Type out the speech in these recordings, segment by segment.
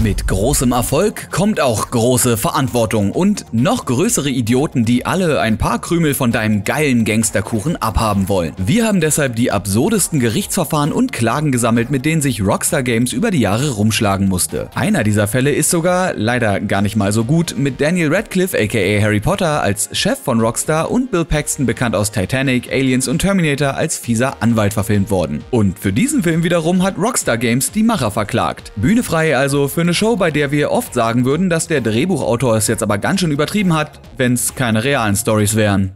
Mit großem Erfolg kommt auch große Verantwortung und noch größere Idioten, die alle ein paar Krümel von deinem geilen Gangsterkuchen abhaben wollen. Wir haben deshalb die absurdesten Gerichtsverfahren und Klagen gesammelt, mit denen sich Rockstar Games über die Jahre rumschlagen musste. Einer dieser Fälle ist sogar, leider gar nicht mal so gut, mit Daniel Radcliffe aka Harry Potter als Chef von Rockstar und Bill Paxton, bekannt aus Titanic, Aliens und Terminator, als fieser Anwalt verfilmt worden. Und für diesen Film wiederum hat Rockstar Games die Macher verklagt. Bühne frei also für eine Show, bei der wir oft sagen würden, dass der Drehbuchautor es jetzt aber ganz schön übertrieben hat, wenn es keine realen Storys wären.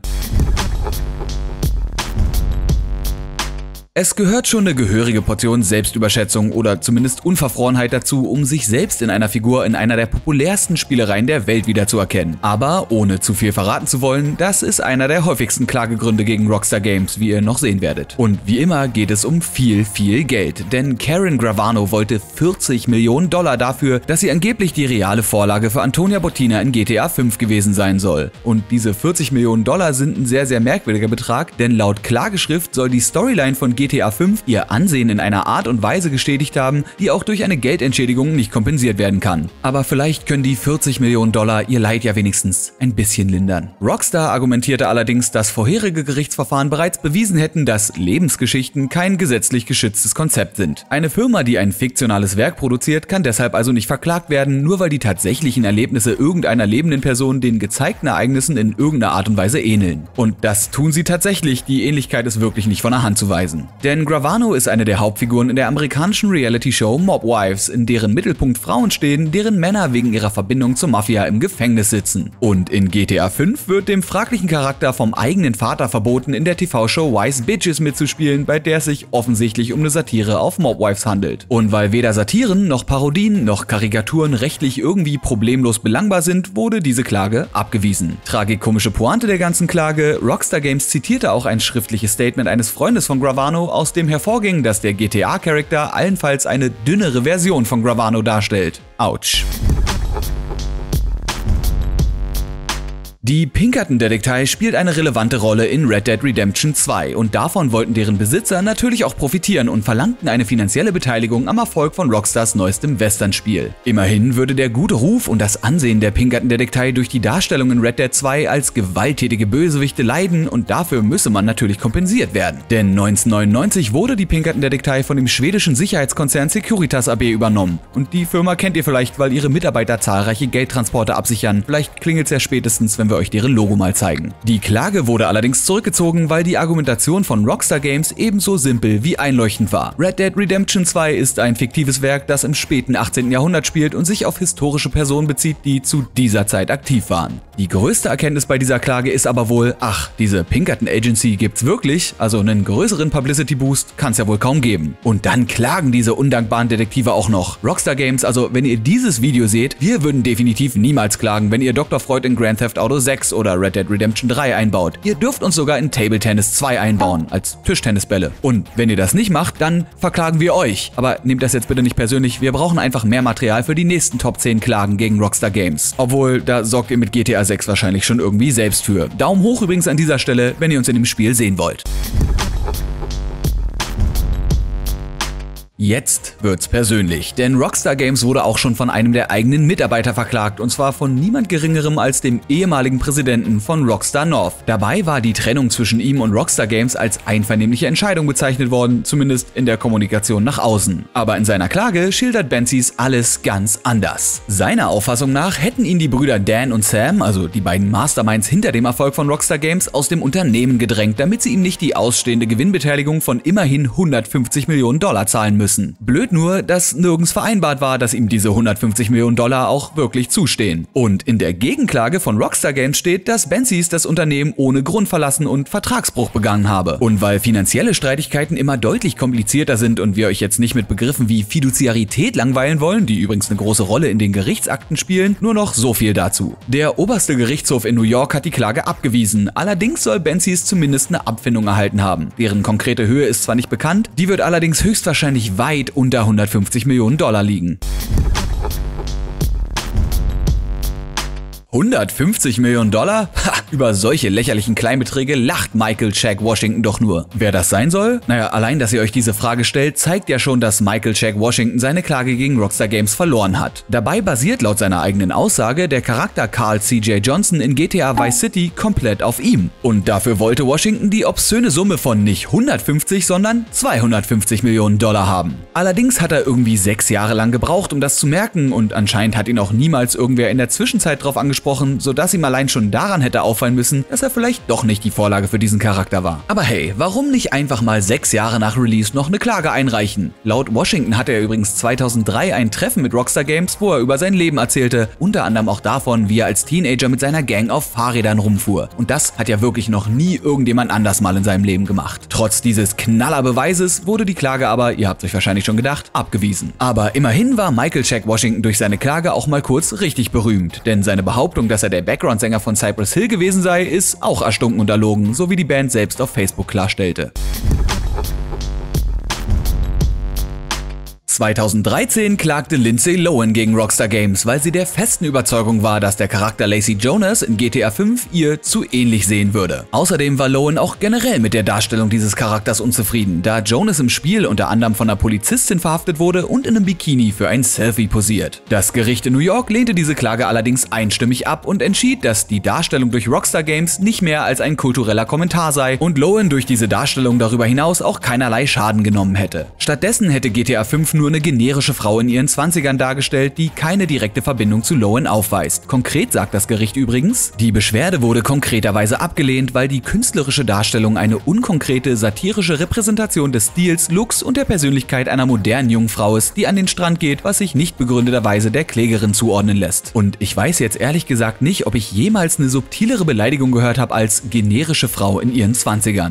Es gehört schon eine gehörige Portion Selbstüberschätzung oder zumindest Unverfrorenheit dazu, um sich selbst in einer Figur in einer der populärsten Spielereien der Welt wiederzuerkennen. Aber ohne zu viel verraten zu wollen, das ist einer der häufigsten Klagegründe gegen Rockstar Games, wie ihr noch sehen werdet. Und wie immer geht es um viel Geld, denn Karen Gravano wollte $40 Millionen dafür, dass sie angeblich die reale Vorlage für Antonia Botina in GTA 5 gewesen sein soll. Und diese $40 Millionen sind ein sehr merkwürdiger Betrag, denn laut Klageschrift soll die Storyline von GTA 5 ihr Ansehen in einer Art und Weise gestätigt haben, die auch durch eine Geldentschädigung nicht kompensiert werden kann. Aber vielleicht können die $40 Millionen ihr Leid ja wenigstens ein bisschen lindern. Rockstar argumentierte allerdings, dass vorherige Gerichtsverfahren bereits bewiesen hätten, dass Lebensgeschichten kein gesetzlich geschütztes Konzept sind. Eine Firma, die ein fiktionales Werk produziert, kann deshalb also nicht verklagt werden, nur weil die tatsächlichen Erlebnisse irgendeiner lebenden Person den gezeigten Ereignissen in irgendeiner Art und Weise ähneln. Und das tun sie tatsächlich, die Ähnlichkeit ist wirklich nicht von der Hand zu weisen. Denn Gravano ist eine der Hauptfiguren in der amerikanischen Reality-Show Mob Wives, in deren Mittelpunkt Frauen stehen, deren Männer wegen ihrer Verbindung zur Mafia im Gefängnis sitzen. Und in GTA 5 wird dem fraglichen Charakter vom eigenen Vater verboten, in der TV-Show Wise Bitches mitzuspielen, bei der es sich offensichtlich um eine Satire auf Mob Wives handelt. Und weil weder Satiren noch Parodien noch Karikaturen rechtlich irgendwie problemlos belangbar sind, wurde diese Klage abgewiesen. Tragikomische Pointe der ganzen Klage: Rockstar Games zitierte auch ein schriftliches Statement eines Freundes von Gravano, aus dem hervorging, dass der GTA-Charakter allenfalls eine dünnere Version von Gravano darstellt. Autsch. Die Pinkerton-Detektei spielt eine relevante Rolle in Red Dead Redemption 2 und davon wollten deren Besitzer natürlich auch profitieren und verlangten eine finanzielle Beteiligung am Erfolg von Rockstars neuestem Western-Spiel. Immerhin würde der gute Ruf und das Ansehen der Pinkerton-Detektei durch die Darstellung in Red Dead 2 als gewalttätige Bösewichte leiden und dafür müsse man natürlich kompensiert werden. Denn 1999 wurde die Pinkerton-Detektei von dem schwedischen Sicherheitskonzern Securitas AB übernommen und die Firma kennt ihr vielleicht, weil ihre Mitarbeiter zahlreiche Geldtransporte absichern. Vielleicht klingelt's ja spätestens, wenn wir euch deren Logo mal zeigen. Die Klage wurde allerdings zurückgezogen, weil die Argumentation von Rockstar Games ebenso simpel wie einleuchtend war. Red Dead Redemption 2 ist ein fiktives Werk, das im späten 18. Jahrhundert spielt und sich auf historische Personen bezieht, die zu dieser Zeit aktiv waren. Die größte Erkenntnis bei dieser Klage ist aber wohl, ach, diese Pinkerton Agency gibt's wirklich, also einen größeren Publicity Boost kann's ja wohl kaum geben. Und dann klagen diese undankbaren Detektive auch noch. Rockstar Games, also wenn ihr dieses Video seht, wir würden definitiv niemals klagen, wenn ihr Dr. Freud in Grand Theft Auto 6 oder Red Dead Redemption 3 einbaut. Ihr dürft uns sogar in Table Tennis 2 einbauen, als Tischtennisbälle. Und wenn ihr das nicht macht, dann verklagen wir euch. Aber nehmt das jetzt bitte nicht persönlich, wir brauchen einfach mehr Material für die nächsten Top 10 Klagen gegen Rockstar Games. Obwohl, da sorgt ihr mit GTA 6 wahrscheinlich schon irgendwie selbst für. Daumen hoch übrigens an dieser Stelle, wenn ihr uns in dem Spiel sehen wollt. Jetzt wird's persönlich, denn Rockstar Games wurde auch schon von einem der eigenen Mitarbeiter verklagt, und zwar von niemand Geringerem als dem ehemaligen Präsidenten von Rockstar North. Dabei war die Trennung zwischen ihm und Rockstar Games als einvernehmliche Entscheidung bezeichnet worden, zumindest in der Kommunikation nach außen. Aber in seiner Klage schildert Benzies alles ganz anders. Seiner Auffassung nach hätten ihn die Brüder Dan und Sam, also die beiden Masterminds hinter dem Erfolg von Rockstar Games, aus dem Unternehmen gedrängt, damit sie ihm nicht die ausstehende Gewinnbeteiligung von immerhin $150 Millionen zahlen müssen. Blöd nur, dass nirgends vereinbart war, dass ihm diese $150 Millionen auch wirklich zustehen. Und in der Gegenklage von Rockstar Games steht, dass Benzies das Unternehmen ohne Grund verlassen und Vertragsbruch begangen habe. Und weil finanzielle Streitigkeiten immer deutlich komplizierter sind und wir euch jetzt nicht mit Begriffen wie Fiduziarität langweilen wollen, die übrigens eine große Rolle in den Gerichtsakten spielen, nur noch so viel dazu. Der oberste Gerichtshof in New York hat die Klage abgewiesen, allerdings soll Benzies zumindest eine Abfindung erhalten haben. Deren konkrete Höhe ist zwar nicht bekannt, die wird allerdings höchstwahrscheinlich weit unter $150 Millionen liegen. 150 Millionen Dollar? Ha, über solche lächerlichen Kleinbeträge lacht Michael Shaq Washington doch nur. Wer das sein soll? Naja, allein, dass ihr euch diese Frage stellt, zeigt ja schon, dass Michael Shaq Washington seine Klage gegen Rockstar Games verloren hat. Dabei basiert laut seiner eigenen Aussage der Charakter Carl C.J. Johnson in GTA Vice City komplett auf ihm. Und dafür wollte Washington die obszöne Summe von nicht 150, sondern 250 Millionen Dollar haben. Allerdings hat er irgendwie 6 Jahre lang gebraucht, um das zu merken, und anscheinend hat ihn auch niemals irgendwer in der Zwischenzeit drauf angesprochen, sodass ihm allein schon daran hätte auffallen müssen, dass er vielleicht doch nicht die Vorlage für diesen Charakter war. Aber hey, warum nicht einfach mal 6 Jahre nach Release noch eine Klage einreichen? Laut Washington hatte er übrigens 2003 ein Treffen mit Rockstar Games, wo er über sein Leben erzählte, unter anderem auch davon, wie er als Teenager mit seiner Gang auf Fahrrädern rumfuhr. Und das hat ja wirklich noch nie irgendjemand anders mal in seinem Leben gemacht. Trotz dieses Knallerbeweises wurde die Klage aber, ihr habt euch wahrscheinlich schon gedacht, abgewiesen. Aber immerhin war Michael Shaq Washington durch seine Klage auch mal kurz richtig berühmt, denn seine Behauptung, dass er der Background-Sänger von Cypress Hill gewesen sei, ist auch erstunken und erlogen, so wie die Band selbst auf Facebook klarstellte. 2013 klagte Lindsay Lohan gegen Rockstar Games, weil sie der festen Überzeugung war, dass der Charakter Lacey Jonas in GTA 5 ihr zu ähnlich sehen würde. Außerdem war Lohan auch generell mit der Darstellung dieses Charakters unzufrieden, da Jonas im Spiel unter anderem von einer Polizistin verhaftet wurde und in einem Bikini für ein Selfie posiert. Das Gericht in New York lehnte diese Klage allerdings einstimmig ab und entschied, dass die Darstellung durch Rockstar Games nicht mehr als ein kultureller Kommentar sei und Lohan durch diese Darstellung darüber hinaus auch keinerlei Schaden genommen hätte. Stattdessen hätte GTA 5 nur eine generische Frau in ihren 20ern dargestellt, die keine direkte Verbindung zu Lohan aufweist. Konkret sagt das Gericht übrigens, die Beschwerde wurde konkreterweise abgelehnt, weil die künstlerische Darstellung eine unkonkrete, satirische Repräsentation des Stils, Looks und der Persönlichkeit einer modernen jungen Frau ist, die an den Strand geht, was sich nicht begründeterweise der Klägerin zuordnen lässt. Und ich weiß jetzt ehrlich gesagt nicht, ob ich jemals eine subtilere Beleidigung gehört habe als generische Frau in ihren 20ern.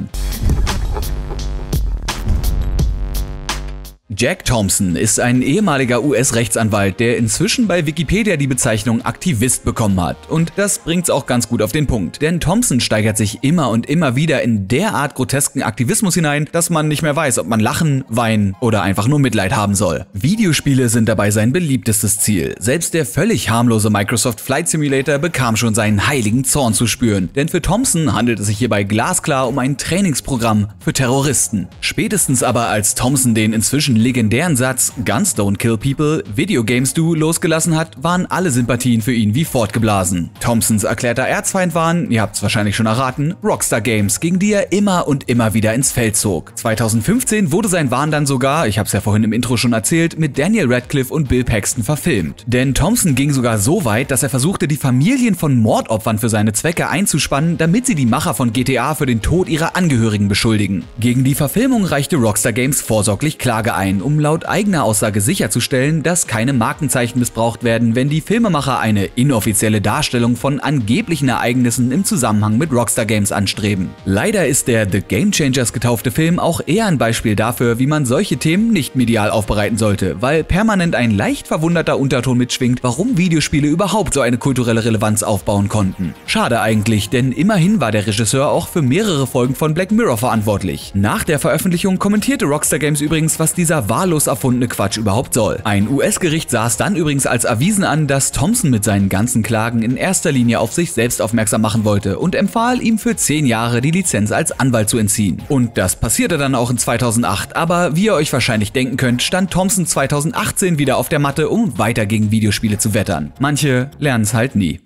Jack Thompson ist ein ehemaliger US-Rechtsanwalt, der inzwischen bei Wikipedia die Bezeichnung Aktivist bekommen hat. Und das bringt's auch ganz gut auf den Punkt. Denn Thompson steigert sich immer und immer wieder in derart grotesken Aktivismus hinein, dass man nicht mehr weiß, ob man lachen, weinen oder einfach nur Mitleid haben soll. Videospiele sind dabei sein beliebtestes Ziel. Selbst der völlig harmlose Microsoft Flight Simulator bekam schon seinen heiligen Zorn zu spüren. Denn für Thompson handelt es sich hierbei glasklar um ein Trainingsprogramm für Terroristen. Spätestens aber als Thompson den inzwischen legendären Satz "Guns don't kill people, Video Games do" losgelassen hat, waren alle Sympathien für ihn wie fortgeblasen. Thompsons erklärter Erzfeind waren, ihr habt's wahrscheinlich schon erraten, Rockstar Games, gegen die er immer und immer wieder ins Feld zog. 2015 wurde sein Wahn dann sogar, ich hab's ja vorhin im Intro schon erzählt, mit Daniel Radcliffe und Bill Paxton verfilmt. Denn Thompson ging sogar so weit, dass er versuchte, die Familien von Mordopfern für seine Zwecke einzuspannen, damit sie die Macher von GTA für den Tod ihrer Angehörigen beschuldigen. Gegen die Verfilmung reichte Rockstar Games vorsorglich Klage ein, um laut eigener Aussage sicherzustellen, dass keine Markenzeichen missbraucht werden, wenn die Filmemacher eine inoffizielle Darstellung von angeblichen Ereignissen im Zusammenhang mit Rockstar Games anstreben. Leider ist der The Game Changers getaufte Film auch eher ein Beispiel dafür, wie man solche Themen nicht medial aufbereiten sollte, weil permanent ein leicht verwunderter Unterton mitschwingt, warum Videospiele überhaupt so eine kulturelle Relevanz aufbauen konnten. Schade eigentlich, denn immerhin war der Regisseur auch für mehrere Folgen von Black Mirror verantwortlich. Nach der Veröffentlichung kommentierte Rockstar Games übrigens, was dieser wahllos erfundene Quatsch überhaupt soll. Ein US-Gericht sah es dann übrigens als erwiesen an, dass Thompson mit seinen ganzen Klagen in erster Linie auf sich selbst aufmerksam machen wollte und empfahl ihm für 10 Jahre die Lizenz als Anwalt zu entziehen. Und das passierte dann auch in 2008, aber wie ihr euch wahrscheinlich denken könnt, stand Thompson 2018 wieder auf der Matte, um weiter gegen Videospiele zu wettern. Manche lernen es halt nie.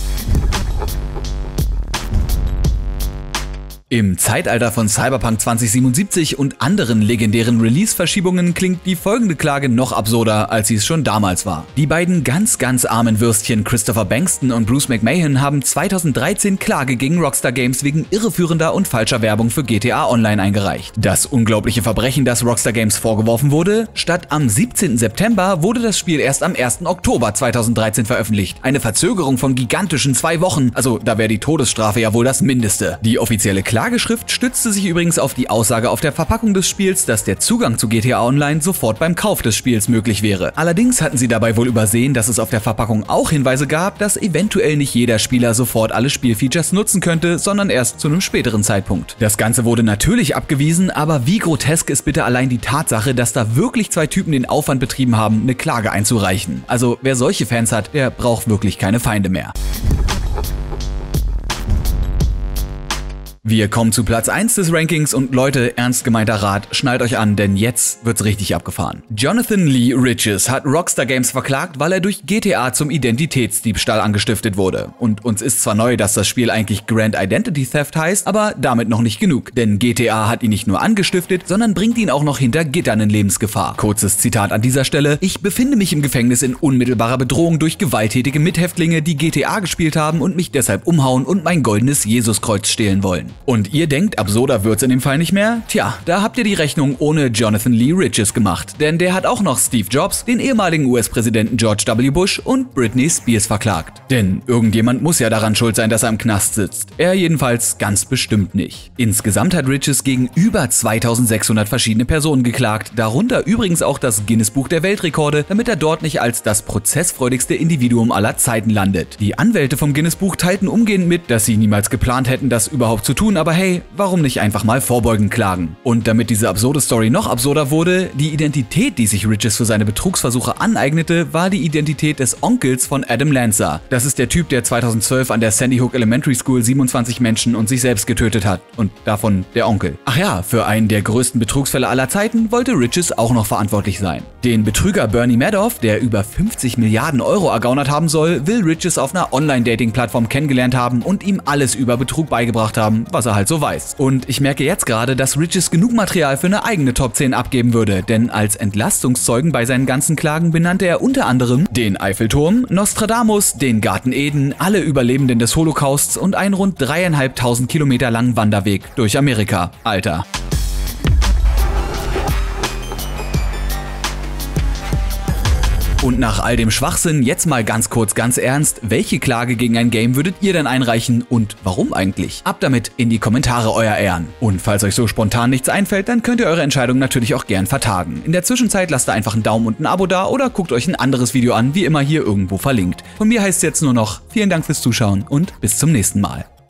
Im Zeitalter von Cyberpunk 2077 und anderen legendären Release-Verschiebungen klingt die folgende Klage noch absurder, als sie es schon damals war. Die beiden ganz armen Würstchen Christopher Bankston und Bruce McMahon haben 2013 Klage gegen Rockstar Games wegen irreführender und falscher Werbung für GTA Online eingereicht. Das unglaubliche Verbrechen, das Rockstar Games vorgeworfen wurde: Statt am 17. September wurde das Spiel erst am 1. Oktober 2013 veröffentlicht. Eine Verzögerung von gigantischen 2 Wochen, also da wäre die Todesstrafe ja wohl das Mindeste. Die offizielle Klageschrift stützte sich übrigens auf die Aussage auf der Verpackung des Spiels, dass der Zugang zu GTA Online sofort beim Kauf des Spiels möglich wäre. Allerdings hatten sie dabei wohl übersehen, dass es auf der Verpackung auch Hinweise gab, dass eventuell nicht jeder Spieler sofort alle Spielfeatures nutzen könnte, sondern erst zu einem späteren Zeitpunkt. Das Ganze wurde natürlich abgewiesen, aber wie grotesk ist bitte allein die Tatsache, dass da wirklich 2 Typen den Aufwand betrieben haben, eine Klage einzureichen. Also wer solche Fans hat, der braucht wirklich keine Feinde mehr. Wir kommen zu Platz 1 des Rankings und Leute, ernst gemeinter Rat, schnallt euch an, denn jetzt wird's richtig abgefahren. Jonathan Lee Riches hat Rockstar Games verklagt, weil er durch GTA zum Identitätsdiebstahl angestiftet wurde. Und uns ist zwar neu, dass das Spiel eigentlich Grand Identity Theft heißt, aber damit noch nicht genug. Denn GTA hat ihn nicht nur angestiftet, sondern bringt ihn auch noch hinter Gittern in Lebensgefahr. Kurzes Zitat an dieser Stelle: Ich befinde mich im Gefängnis in unmittelbarer Bedrohung durch gewalttätige Mithäftlinge, die GTA gespielt haben und mich deshalb umhauen und mein goldenes Jesuskreuz stehlen wollen. Und ihr denkt, absurder wird's in dem Fall nicht mehr? Tja, da habt ihr die Rechnung ohne Jonathan Lee Riches gemacht. Denn der hat auch noch Steve Jobs, den ehemaligen US-Präsidenten George W. Bush und Britney Spears verklagt. Denn irgendjemand muss ja daran schuld sein, dass er im Knast sitzt. Er jedenfalls ganz bestimmt nicht. Insgesamt hat Riches gegen über 2600 verschiedene Personen geklagt, darunter übrigens auch das Guinness-Buch der Weltrekorde, damit er dort nicht als das prozessfreudigste Individuum aller Zeiten landet. Die Anwälte vom Guinness-Buch teilten umgehend mit, dass sie niemals geplant hätten, das überhaupt zu tun, aber hey, warum nicht einfach mal vorbeugend klagen? Und damit diese absurde Story noch absurder wurde, die Identität, die sich Riches für seine Betrugsversuche aneignete, war die Identität des Onkels von Adam Lanza. Das ist der Typ, der 2012 an der Sandy Hook Elementary School 27 Menschen und sich selbst getötet hat. Und davon der Onkel. Ach ja, für einen der größten Betrugsfälle aller Zeiten wollte Riches auch noch verantwortlich sein. Den Betrüger Bernie Madoff, der über 50 Milliarden Euro ergaunert haben soll, will Riches auf einer Online-Dating-Plattform kennengelernt haben und ihm alles über Betrug beigebracht haben, was er halt so weiß. Und ich merke jetzt gerade, dass Riches genug Material für eine eigene Top 10 abgeben würde, denn als Entlastungszeugen bei seinen ganzen Klagen benannte er unter anderem den Eiffelturm, Nostradamus, den Garten Eden, alle Überlebenden des Holocausts und einen rund 3.500 Kilometer langen Wanderweg durch Amerika. Alter. Und nach all dem Schwachsinn jetzt mal ganz kurz, ganz ernst, welche Klage gegen ein Game würdet ihr denn einreichen und warum eigentlich? Ab damit in die Kommentare, euer Ehren. Und falls euch so spontan nichts einfällt, dann könnt ihr eure Entscheidung natürlich auch gern vertagen. In der Zwischenzeit lasst da einfach einen Daumen und ein Abo da oder guckt euch ein anderes Video an, wie immer hier irgendwo verlinkt. Von mir heißt es jetzt nur noch vielen Dank fürs Zuschauen und bis zum nächsten Mal.